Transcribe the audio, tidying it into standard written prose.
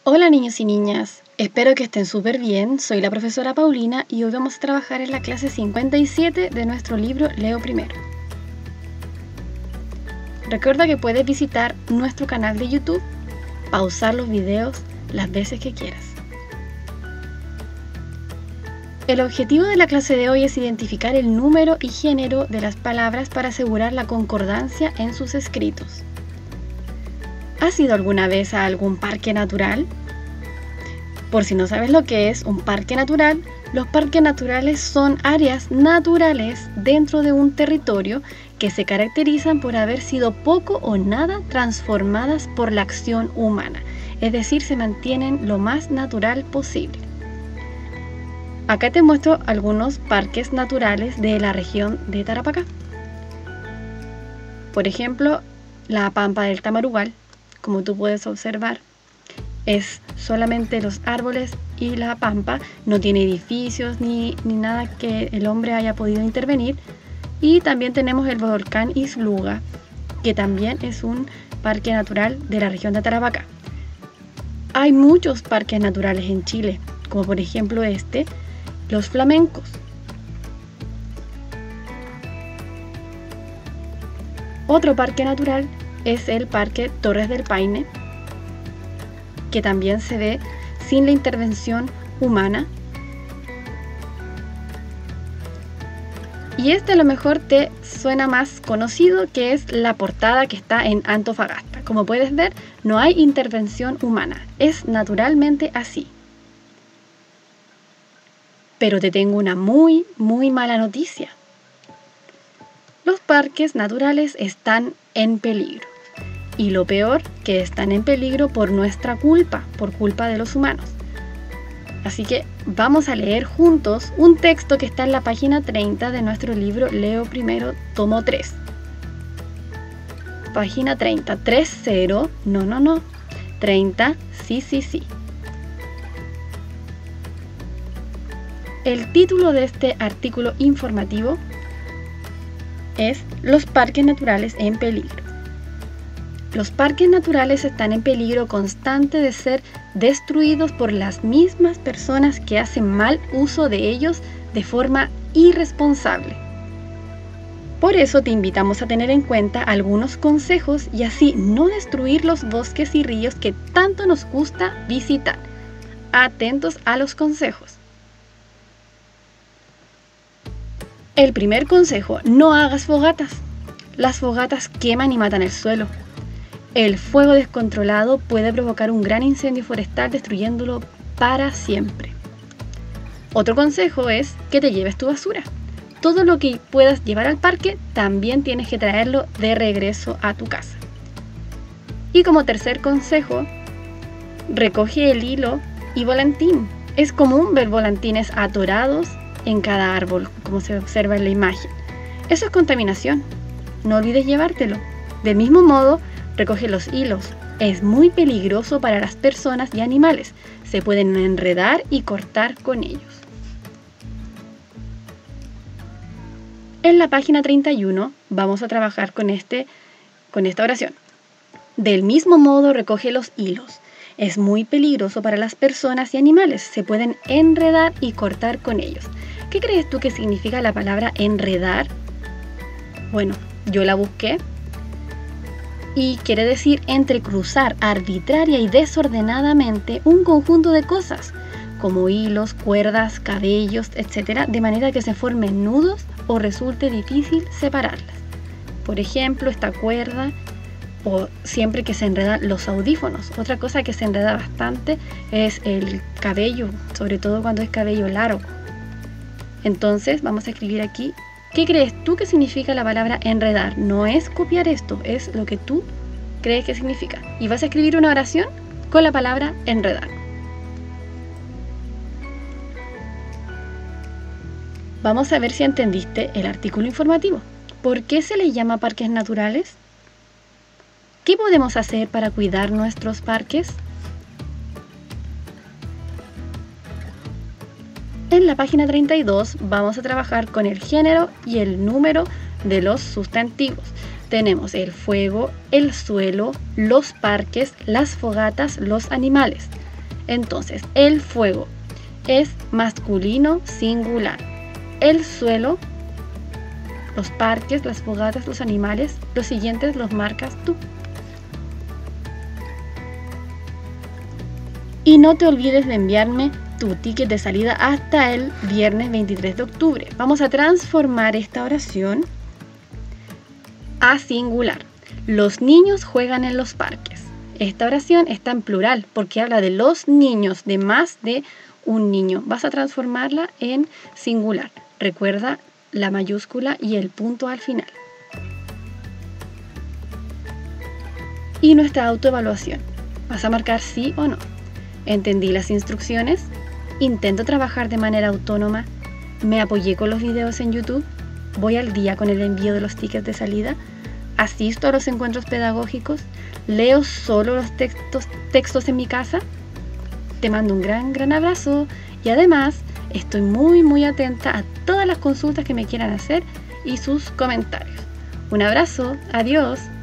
Hola niños y niñas, espero que estén súper bien. Soy la profesora Paulina y hoy vamos a trabajar en la clase 57 de nuestro libro Leo Primero. Recuerda que puedes visitar nuestro canal de YouTube, pausar los videos las veces que quieras. El objetivo de la clase de hoy es identificar el número y género de las palabras para asegurar la concordancia en sus escritos. ¿Has ido alguna vez a algún parque natural? Por si no sabes lo que es un parque natural, los parques naturales son áreas naturales dentro de un territorio que se caracterizan por haber sido poco o nada transformadas por la acción humana, es decir, se mantienen lo más natural posible. Acá te muestro algunos parques naturales de la región de Tarapacá. Por ejemplo, la Pampa del Tamarugal, como tú puedes observar, es solamente los árboles y la pampa, no tiene edificios ni nada que el hombre haya podido intervenir. Y también tenemos el volcán Isluga, que también es un parque natural de la región de Tarapacá. Hay muchos parques naturales en Chile, como por ejemplo los flamencos. Otro parque natural es el Parque Torres del Paine, que también se ve sin la intervención humana. Y a lo mejor te suena más conocido, que es la Portada, que está en Antofagasta. Como puedes ver, no hay intervención humana, es naturalmente así. Pero te tengo una muy mala noticia. Los parques naturales están en peligro. Y lo peor, que están en peligro por nuestra culpa, por culpa de los humanos. Así que vamos a leer juntos un texto que está en la página 30 de nuestro libro Leo Primero, tomo 3. Página 30, 30, no, 30, sí. El título de este artículo informativo es Los parques naturales en peligro. Los parques naturales están en peligro constante de ser destruidos por las mismas personas que hacen mal uso de ellos de forma irresponsable. Por eso te invitamos a tener en cuenta algunos consejos y así no destruir los bosques y ríos que tanto nos gusta visitar. Atentos a los consejos. El primer consejo: no hagas fogatas. Las fogatas queman y matan el suelo. El fuego descontrolado puede provocar un gran incendio forestal, destruyéndolo para siempre. Otro consejo es que te lleves tu basura. Todo lo que puedas llevar al parque, también tienes que traerlo de regreso a tu casa. Y como tercer consejo, recoge el hilo y volantín. Es común ver volantines atorados en cada árbol, como se observa en la imagen. Eso es contaminación. No olvides llevártelo. Del mismo modo, recoge los hilos. Es muy peligroso para las personas y animales. Se pueden enredar y cortar con ellos. En la página 31 vamos a trabajar con esta oración. Del mismo modo, recoge los hilos. Es muy peligroso para las personas y animales. Se pueden enredar y cortar con ellos. ¿Qué crees tú que significa la palabra enredar? Bueno, yo la busqué. Y quiere decir entrecruzar arbitraria y desordenadamente un conjunto de cosas, como hilos, cuerdas, cabellos, etc., de manera que se formen nudos o resulte difícil separarlas. Por ejemplo, esta cuerda, o siempre que se enredan los audífonos. Otra cosa que se enreda bastante es el cabello, sobre todo cuando es cabello largo. Entonces, vamos a escribir aquí. ¿Qué crees tú que significa la palabra enredar? No es copiar esto, es lo que tú crees que significa. Y vas a escribir una oración con la palabra enredar. Vamos a ver si entendiste el artículo informativo. ¿Por qué se les llama parques naturales? ¿Qué podemos hacer para cuidar nuestros parques? En la página 32 vamos a trabajar con el género y el número de los sustantivos. Tenemos el fuego, el suelo, los parques, las fogatas, los animales. Entonces, el fuego es masculino singular. El suelo, los parques, las fogatas, los animales, los siguientes los marcas tú. Y no te olvides de enviarme tu ticket de salida hasta el viernes 23 de octubre. Vamos a transformar esta oración a singular. Los niños juegan en los parques. Esta oración está en plural porque habla de los niños, de más de un niño. Vas a transformarla en singular. Recuerda la mayúscula y el punto al final. Y nuestra autoevaluación. Vas a marcar sí o no. ¿Entendí las instrucciones? ¿Intento trabajar de manera autónoma? ¿Me apoyé con los videos en YouTube? ¿Voy al día con el envío de los tickets de salida? ¿Asisto a los encuentros pedagógicos? ¿Leo solo los textos en mi casa? Te mando un gran abrazo y además estoy muy atenta a todas las consultas que me quieran hacer y sus comentarios. Un abrazo, adiós.